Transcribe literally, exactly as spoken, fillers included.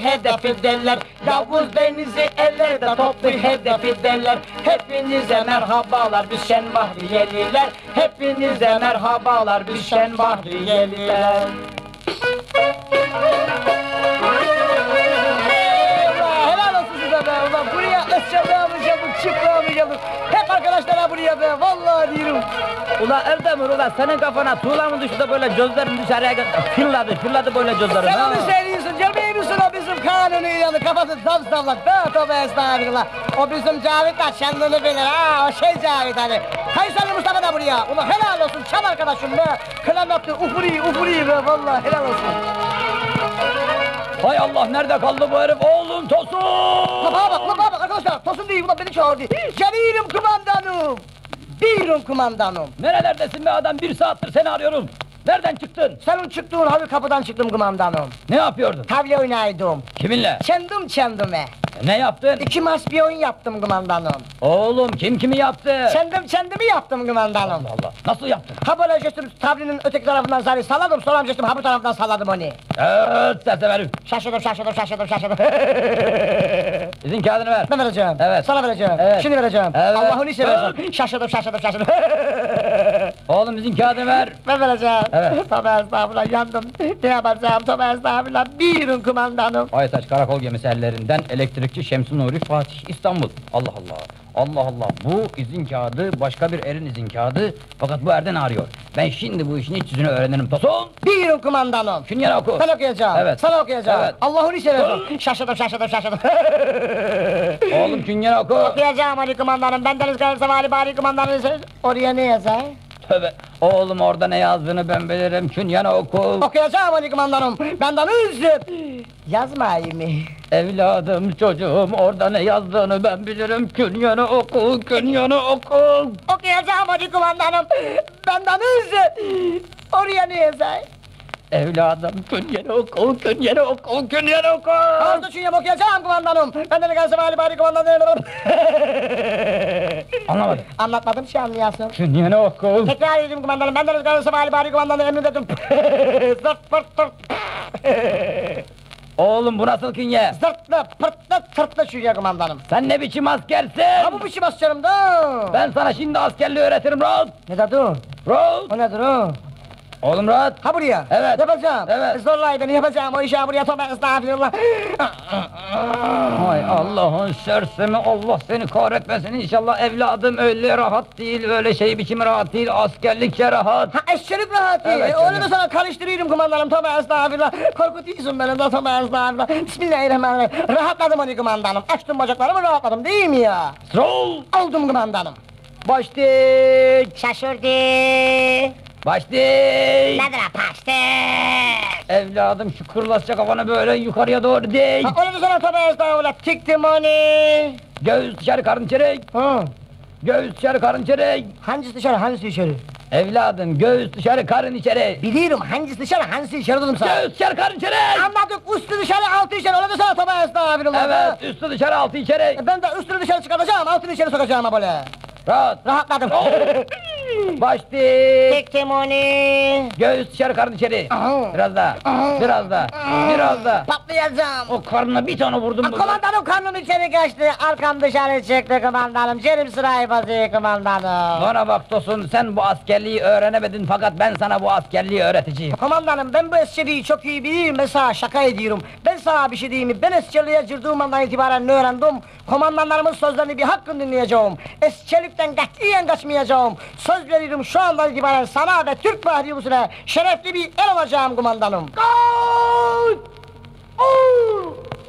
hedefi derler. Yavuz denizi ellerde toplu hedefi derler. Hepinize merhabalar biz Şen Bahriyeliler. Hepinize merhabalar biz Şen Bahriyeliler. Helal olsun size be ulan, buraya ısçalamayacağım, çıplamayacağım. Hep arkadaşlara buraya be, vallahi diyorum. Ula Erdemir ula senin kafana tuğla mı düştü de böyle gözlerin dışarıya fırladı, fırladı böyle gözlerin. Sen onu söylüyorsun, görmüyor musun o bizim kanunu yanı, kafası zavzavlak be, tövbe estağfirullah. O bizim Cavit da kendini bilir ha, o şey Cavit hani. Kayseri Mustafa da buraya, ulan helal olsun, çam arkadaşım be. Kılametli, ufuri, ufuri be, vallahi helal olsun. Hay Allah, nerede kaldı bu herif? Oğlum Tosun! La bana bak, la bana bak arkadaşlar, Tosun değil, ulan beni çağırdı. Gelirim kumandanım. Buyurun kumandanım. Nerelerdesin be adam? Bir saattir seni arıyorum. Nereden çıktın? Senin çıktığın halı kapıdan çıktım kumandanım. Ne yapıyordun? Tavla oynaydım. Kiminle? Kendim kendime. E, ne yaptın? İki maç bir oyun yaptım kumandanım. Oğlum kim kimi yaptı? Kendim kendimi yaptım kumandanım. Allah Allah. Nasıl yaptın? Ha böyle geçtim tavlinin öteki tarafından sarı salladım, sonra geçtim ha bu taraftan salladım onu. Evet, serseverim. Şaşırdım, şaşırdım, şaşırdım, şaşırdım. İzin kağıdını ver. Ben vereceğim. Evet. Sana vereceğim. Evet. Şimdi vereceğim. Evet. Allah'ın işi vereceğim. Şaşırdım, şaşırdım, şaşırdım. Oğlum izin kağıdını ver. Ben vereceğim. Evet. Tövbe estağfurullah, yandım. Ne yapacağım, tövbe estağfurullah. Buyurun kumandanım. Aytaç Karakol Gemisi ellerinden elektrikçi Şemsi Nuri Fatih İstanbul. Allah Allah. Allah Allah. Bu izin kağıdı başka bir erin izin kağıdı. Fakat bu erden arıyor. Ben şimdi bu işin iç yüzünü öğrenirim Tosun. Buyurun kumandanım. Şunu yana oku. Ben okuyacağım. Evet. Sana okuyacağım. Evet. Allah'ın işi vereceğim. Şaşırdım, şaşırdım, şaşırdım. Oğlum künyana oku. Okuyacağım Ali kumandanım. Bendeniz kalırsa vali bari kumandanım. Oraya ne yazar? Tövbe. Oğlum orada ne yazdığını ben bilirim. Künyana oku. Okuyacağım Ali kumandanım. Bendeniz yazmayayım mı? Evladım çocuğum orada ne yazdığını ben bilirim. Künyana oku. Künyana oku. Okuyacağım Ali kumandanım. Bendeniz oraya ne yazar? Evladım künyana oku. Künyana oku. Künyana oku. Orada çünkü okuyacağım kumandanım. Bendeniz kalırsa vali bari kumandanım. Anlamadım. Anlatmadım şey anlayasın. Künyana oku. Tekrar edeyim kumandanım. Bendeniz kalırsa vali bari kumandanım. Emin dedim. Zırt pırt pırt. Oğlum bu nasıl künye? Zırtla pırtla tırtla şuraya kumandanım. Sen ne biçim askersin? Ha bu biçim askerim da. Ben sana şimdi askerliği öğretirim rahat. Ne dedi o? Rahat. O nedir o? Oğlum rahat. Ha buraya. Evet. Yapacağım. Evet. Zorlay beni yapacağım o işi ha buraya. Tövbe estağfirullah. Hay Allah'ın sersemi, Allah seni kahretmesin inşallah. Evladım öyle rahat değil, öyle şey biçimi rahat değil, askerlikçe rahat. Ha eşçilik rahatı. Evet, Evet, onu canım. da sana karıştırıyorum kumandanım. Tövbe estağfirullah. Korkutuyorsun beni de tövbe estağfirullah. Bismillahirrahmanirrahim. Rahatladım onu kumandanım. Açtım bacaklarımı rahatladım değil mi ya? Sol! Oldum kumandanım. Baştik! Şaşırdı. Baştik! Nedir ha paştır? Evladım şu kırlasça kafanı böyle yukarıya doğru dik. Ha onu da sana tövbe estağfirullah. Tiktim onu. Göğüs dışarı, karın içeri. Ha. Göğüs dışarı, karın içeri. Hangisi dışarı, hangisi içeri? Evladım göğüs dışarı, karın içeri. Biliyorum hangisi dışarı, hangisi içeri dedim sana. Göğüs dışarı, karın içeri. Anladık, üstü dışarı, altı içeri, öyle de sana tövbe estağfirullah. Evet, üstü dışarı, altı içeri. E, ben de üstünü dışarı çıkartacağım, altını içeri sokacağım ha böyle. Rahat. Rahatladım. Baştik! Çektim onu. Göğüs dışarı, karın içeri. Aha. Biraz daha, biraz daha, biraz daha. Patlayacağım. O karnına bir tane vurdum Ha, burada. komandanım karnım içeri kaçtı, arkam dışarı çıktı kumandanım. Cerim sırayı basıyor kumandanım. Bana bak Tosun, sen bu askerliği öğrenemedin fakat ben sana bu askerliği öğreteceğim. Komandanım ben bu esçiliği çok iyi bilirim, ben sana şaka ediyorum. Ben sana bir şey diyeyim mi? Ben esçiliğe girdiğim andan itibaren ne öğrendim? Komandanlarımın sözlerini bir hakkın dinleyeceğim. Esçilikten katiyen kaçmayacağım. Söz veririm şu andan itibaren sana ve Türk Bahriyusu'na şerefli bir el olacağım kumandanım. Gol! Oo!